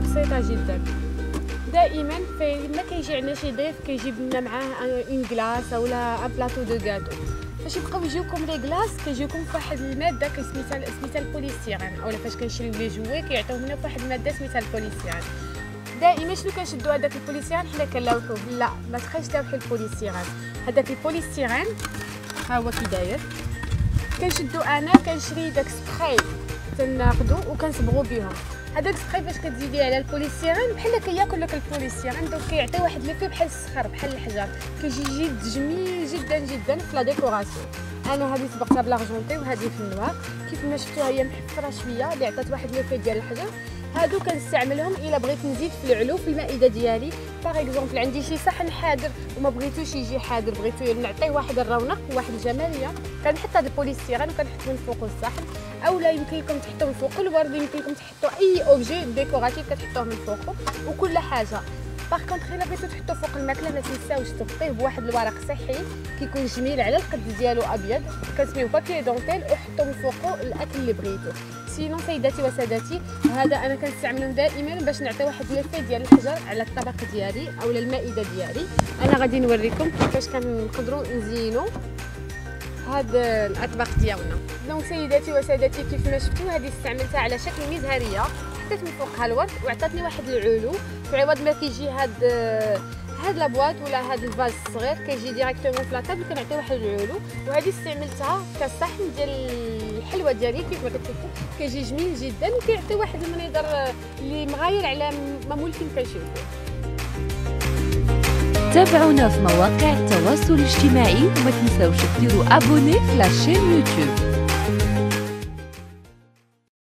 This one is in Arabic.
بسيطه جدا. دائما فلما كيجي عندنا شي ضيف كيجيب لنا معاه اون كلاص اولا ان بلاطو دو غاتو. فاش يبقاو يجيوكم لي كلاص كيجيوكم فواحد الماده سميتها البوليستيرين، اولا فاش كنشريو لي جوي كيعطيو لنا فواحد الماده سميتها البوليستيرين. دائما شنو كنشدو هذاك البوليستيرين حنا كنلوحوه، لا ما تبقايش تلوحي البوليستيرين. هذاك البوليستيرين ها هو كي داير، كنشدو انا كنشري داك سبراي تناخدو وكنصبغو بهم. هذاك سبراي فاش كتزيديه على البوليستيرين بحال كياكل لك البوليستيرين، دونك كيعطي واحد ليفي بحال الصخر بحال الحجر، كيجي جميل جدا جدا في لا ديكوراسيون. انا هذه صبغتها بلارجونتي وهذه في النوار، كيف ما شفتوها هي محفره شويه اللي عطات واحد ليفي ديال الحجر. هادو كنستعملهم الا بغيت نزيد في العلو في المائده ديالي. باغ اكزومبل عندي شي صحن حاضر وما بغيتوش يجي حاضر، بغيتو نعطيه واحد الرونق وواحد الجماليه، كنحط هاد البوليستيرين وكنحط من فوق الصحن، اولا يمكن لكم تحطوا من فوق الورد، يمكن لكم تحطوا اي اوبجي ديكوراتيف كتحطوه من فوقه وكل حاجه. باغ كونطخ الا بغيتو تحطوا فوق الماكله ما تنساوش تغطيه بواحد الورق صحي كيكون جميل على القد ديالو ابيض، كتسميوه بابي دونتيل وحطوا من فوقه الاكل اللي بغيتو. سينو سيداتي وسادتي هذا انا كنستعملهم دائما باش نعطي واحد ليفي ديال الحجر على الطبق ديالي اولا المائده ديالي. انا غادي نوريكم كيفاش كنقدروا نزينوا هاد الاطباق ديالنا. دونك سيداتي وسادتي كيف ما شفتوا هذه استعملتها على شكل مزهريه، حطيت من فوقها الورد وعطاتني واحد العلو، في عوض ما كيجي هاد لابواط ولا هاد الفاز الصغير كيجي ديريكتومون في لاطابل كنعطي واحد العلو. وهذه استعملتها كصحن ديال الحلوه ديالي كيف ما كتشوفوا كيجي جميل جدا وكيعطي واحد المنظر اللي مغاير على ما ممكن كنشوفوه. تابعونا في مواقع التواصل الاجتماعي وما تنساوش ديروا ابوني في لاشين يوتيوب.